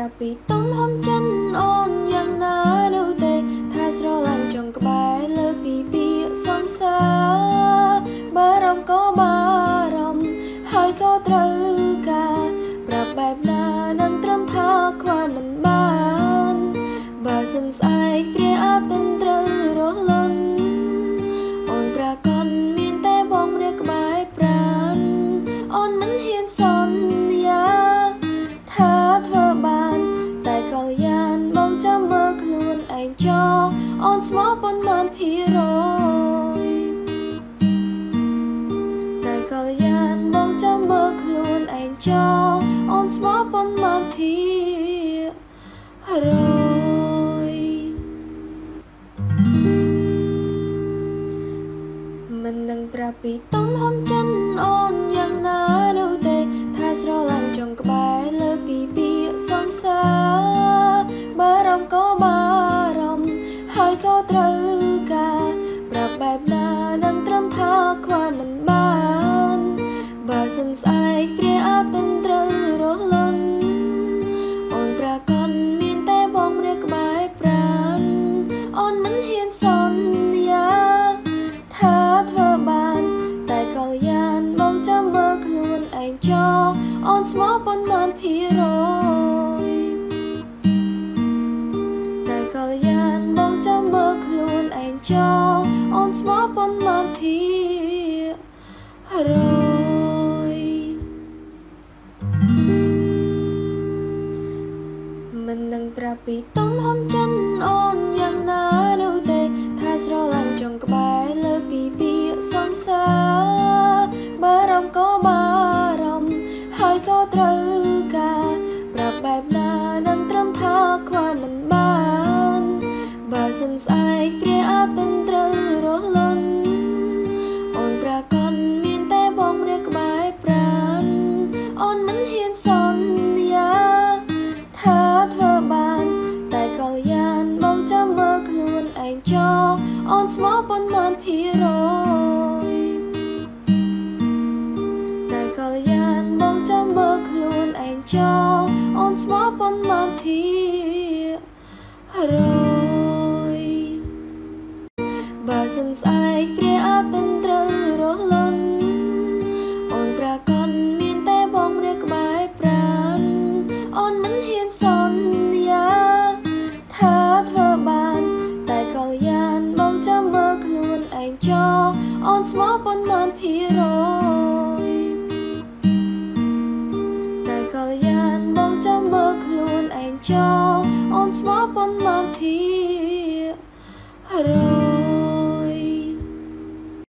ពីទំហំចិនអូនយ៉ាងណានោះទេថាស្រឡាញ់ចង់ក្បែរលើពីពាក្យសង្សារបារម្ភក៏បារម្ភហើយក៏ត្រូវការប្រាប់បែបណានឹងត្រឹមថាខ្វល់មិនបានបើសិនស្អែកព្រះអាទិត្យត្រូវរលត់អូនប្រកាសមានតែបងរាក្បែរប្រាណអូនមិនហ៊ានសន្យាថាធ្វើបានតែក៏យ៉ាងបងចាំមើលខ្លួនឯងចោលអូនស្មោះប៉ុន្មានភាគរយតែក៏យ៉ាងបងចាំមើលខ្លួនឯងចោលអូនស្មោះប៉ុន្មានភាគរយមិននឹងប្រាប់ពីទំហំចិនអូនយ៉ាងណានោះទេថាស្រឡាញ់ចង់ក្បែរលើពីពាក្យសង្សារបារម្ភក៏បារម្ភហើយក៏ត្រូវការប្រាប់បែបណានឹងត្រឹមថាខ្វល់មិនបានបើសិនស្អែកព្រះអាទិត្យត្រូវរលត់អូនប្រកាសមានតែបងរាក្បែរប្រាណអូនមិនហ៊ានសន្យាថាធ្វើបានតែក៏យ៉ាងបងចាំមើលខ្លួនឯងចោលអូនស្មោះប៉ុន្មានភាគរយតែក៏យ៉ាងបងចាំមើលខ្លួនឯងចោលអូនស្មោះប៉ុន្មានភាគរយមិននឹងប្រាប់ពីទំហំចិនអូនយ៉ាងណានោះទេថាស្រឡាញ់ចង់ក្បែរលើពីពាក្យសង្សារបារម្ភក៏បារម្ភហើយក៏ត្រូវការប្រាប់បែបណានឹងត្រឹមថាខ្វល់មិនបានបើសិនស្អែកព្រះអាទិត្យត្រូវរលត់អូនប្រកាសមានតែបងរាក្បែរប្រាណអូនមិនហ៊ានសន្យាថាធ្វើបានតែក៏យ៉ាងបងចាំមើលខ្លួនឯងចោលអូនស្មោះប៉ុន្មានភាគរយតែក៏យ៉ាងបងចាំមើលខ្លួនឯងចោលអូនស្មោះប៉ុន្មានភាគរយបើសិនស្អែកព្រះអាទិត្យត្រូវរលត់អូនប្រកាសមានតែបងរាក្បែរប្រាណអូនមិនហ៊ានសន្យាថាធ្វើបានតែក៏យ៉ាងបងចាំមើលខ្លួនឯងចោលអូនស្មោះប៉ុន្មានភាគរយតែក៏យ៉ាងបងចាំមើលខ្លួនឯងចោលអូនស្មោះប៉ុន្